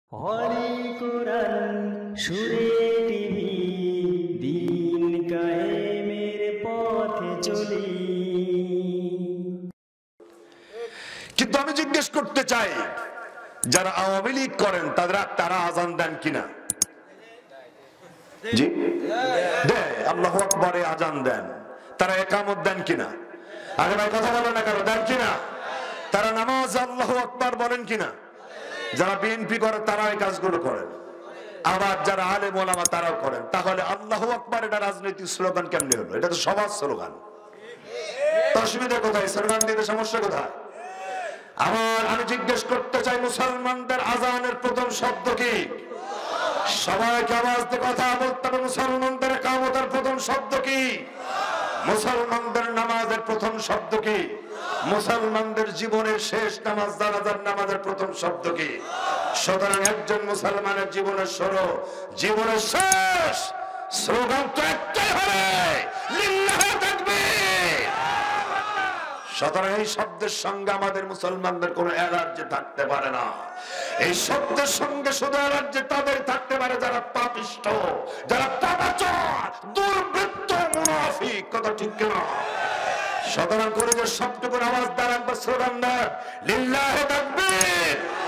পড়ি কুরআন সুরে টিভি দিন কায়েমের পথে চলি। কিন্তু আমি জিজ্ঞেস করতে চাই, যারা আওয়ামী লীগ করেন তারা আজান দেন কিনা? জি দেয়, আল্লাহু আকবারে আজান দেন। তারা একামত দেন কিনা? আগে ভাই কথা বলেন না কেন, দেন কিনা? তারা নামাজ আল্লাহু আকবার বলেন কিনা? যারা বিএনপি করে তারা এই কাজগুলো করেন, আবার যারা আলেম ওলামা তারাও করেন। তাহলে আল্লাহু আকবার এটা রাজনৈতিক স্লোগান কেমনে হলো? এটা তো সমাজ স্লোগান। অসুবিধা কোথায়? স্লোগান দিতে সমস্যা কোথায়? আবার আমি জিজ্ঞেস করতে চাই, মুসলমানদের আজানের প্রথম শব্দ কি? সবাইকে আওয়াজ দিয়ে কথা বলতে হবে। মুসলমানদের ইকামতের প্রথম শব্দ কি? মুসলমানদের নামাজের প্রথম শব্দ কি? মুসলমানদের জীবনের শেষ নামাজ জানাজার নামাজের প্রথম শব্দ কি? সুতরাং একজন মুসলমানের জীবনের শুরু, জীবনের শেষ স্লোগান তো একটাই হবে, লিল্লাহি তাকবীর। সুতরাং এই শব্দের সঙ্গে আমাদের মুসলমানদের কোন অ্যালার্জি থাকতে পারে না। এই শব্দের সঙ্গে শুধু অ্যালার্জি তাদের থাকতে পারে যারা পাপিষ্ঠ, যারা পাপাচার, দুর্বৃত্ত, মুনাফিক। কথা ঠিক কিনা? সুতরাং করে যে সবটুকুর আওয়াজ দ্বারা একবার স্লোগান দেন, লিল্লাহি তাকবীর।